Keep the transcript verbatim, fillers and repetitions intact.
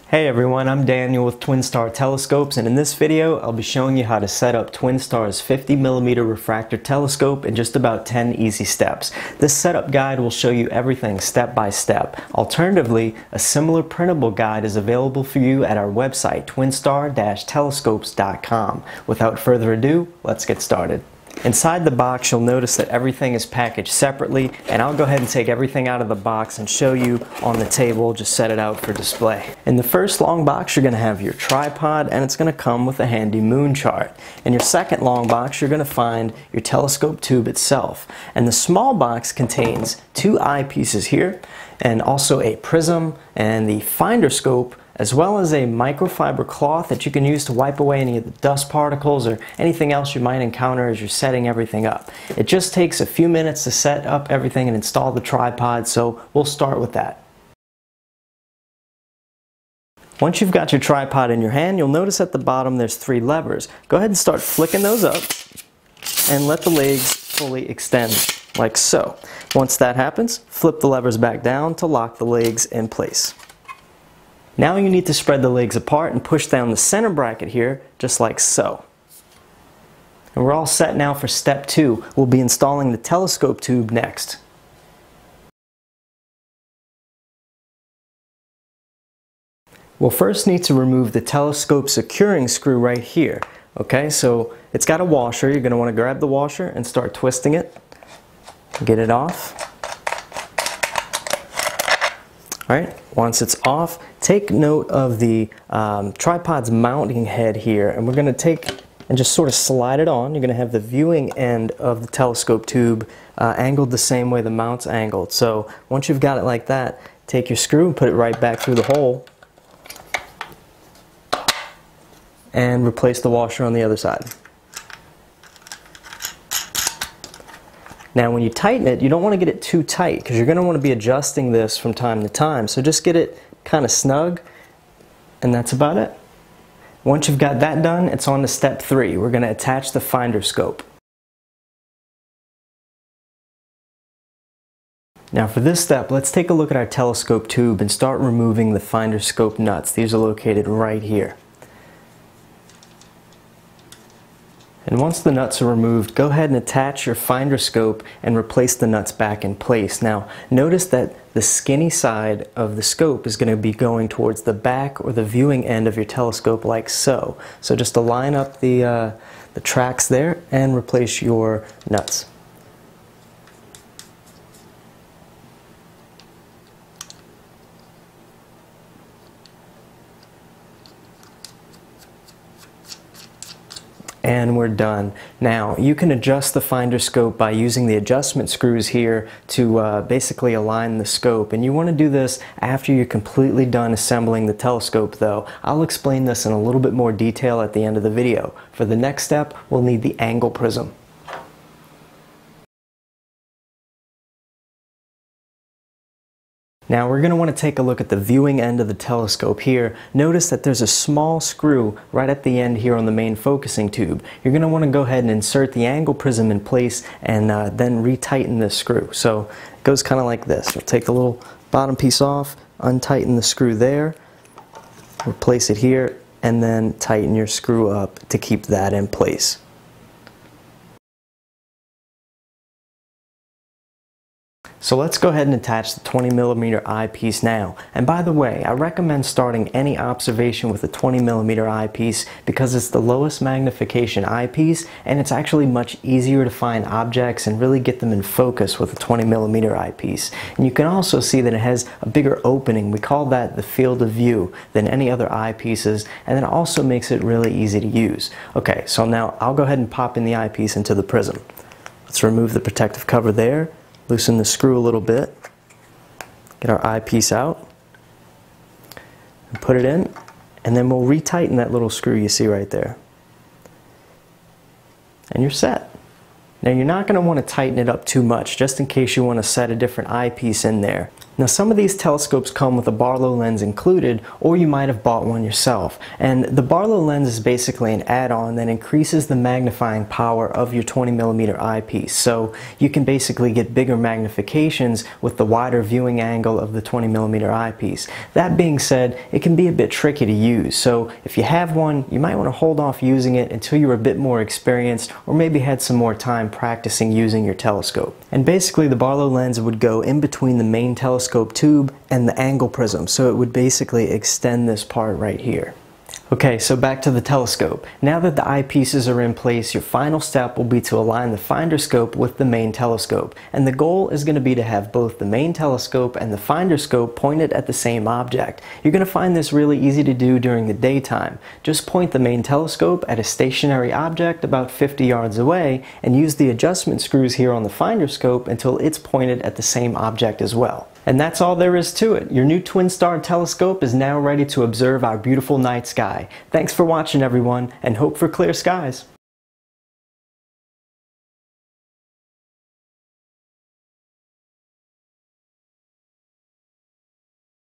Hey everyone, I'm Daniel with TwinStar Telescopes, and in this video I'll be showing you how to set up TwinStar's fifty millimeter refractor telescope in just about ten easy steps. This setup guide will show you everything step by step. Alternatively, a similar printable guide is available for you at our website, twinstar dash telescopes dot com. Without further ado, let's get started. Inside the box, you'll notice that everything is packaged separately, and I'll go ahead and take everything out of the box and show you on the table, just set it out for display. In the first long box, you're going to have your tripod, and it's going to come with a handy moon chart. In your second long box, you're going to find your telescope tube itself. And the small box contains two eyepieces here, and also a prism and the finder scope, as well as a microfiber cloth that you can use to wipe away any of the dust particles or anything else you might encounter as you're setting everything up. It just takes a few minutes to set up everything and install the tripod, so we'll start with that. Once you've got your tripod in your hand, you'll notice at the bottom there's three levers. Go ahead and start flicking those up and let the legs fully extend, like so. Once that happens, flip the levers back down to lock the legs in place. Now you need to spread the legs apart and push down the center bracket here, just like so. And we're all set now for step two. We'll be installing the telescope tube next. We'll first need to remove the telescope securing screw right here. Okay, so it's got a washer. You're going to want to grab the washer and start twisting it. Get it off. Alright, once it's off, take note of the um, tripod's mounting head here, and we're going to take and just sort of slide it on. You're going to have the viewing end of the telescope tube uh, angled the same way the mount's angled. So once you've got it like that, take your screw and put it right back through the hole and replace the washer on the other side. Now when you tighten it, you don't want to get it too tight because you're going to want to be adjusting this from time to time. So just get it kind of snug, and that's about it. Once you've got that done, it's on to step three. We're going to attach the finder scope. Now for this step, let's take a look at our telescope tube and start removing the finder scope nuts. These are located right here. And once the nuts are removed, go ahead and attach your finder scope and replace the nuts back in place. Now, notice that the skinny side of the scope is going to be going towards the back or the viewing end of your telescope, like so. So just to line up the, uh, the tracks there and replace your nuts. And we're done. Now, you can adjust the finder scope by using the adjustment screws here to uh, basically align the scope. And you want to do this after you're completely done assembling the telescope, though. I'll explain this in a little bit more detail at the end of the video. For the next step, we'll need the angle prism. Now we're going to want to take a look at the viewing end of the telescope here. Notice that there's a small screw right at the end here on the main focusing tube. You're going to want to go ahead and insert the angle prism in place and uh, then retighten this screw. So it goes kind of like this. You'll take the little bottom piece off, untighten the screw there, replace it here, and then tighten your screw up to keep that in place. So let's go ahead and attach the twenty millimeter eyepiece now. And by the way, I recommend starting any observation with a twenty millimeter eyepiece because it's the lowest magnification eyepiece, and it's actually much easier to find objects and really get them in focus with a twenty millimeter eyepiece. And you can also see that it has a bigger opening. We call that the field of view than any other eyepieces, and it also makes it really easy to use. Okay, so now I'll go ahead and pop in the eyepiece into the prism. Let's remove the protective cover there. Loosen the screw a little bit, get our eyepiece out, and put it in, and then we'll retighten that little screw you see right there. And you're set. Now you're not going to want to tighten it up too much, just in case you want to set a different eyepiece in there. Now some of these telescopes come with a Barlow lens included, or you might have bought one yourself. And the Barlow lens is basically an add-on that increases the magnifying power of your twenty millimeter eyepiece. So you can basically get bigger magnifications with the wider viewing angle of the twenty millimeter eyepiece. That being said, it can be a bit tricky to use. So if you have one, you might want to hold off using it until you're a bit more experienced, or maybe had some more time practicing using your telescope. And basically the Barlow lens would go in between the main telescope tube and the angle prism, so it would basically extend this part right here. Okay, so back to the telescope. Now that the eyepieces are in place, your final step will be to align the finder scope with the main telescope. And the goal is going to be to have both the main telescope and the finder scope pointed at the same object. You're going to find this really easy to do during the daytime. Just point the main telescope at a stationary object about fifty yards away and use the adjustment screws here on the finder scope until it's pointed at the same object as well. And that's all there is to it. Your new TwinStar telescope is now ready to observe our beautiful night sky. Thanks for watching, everyone, and hope for clear skies.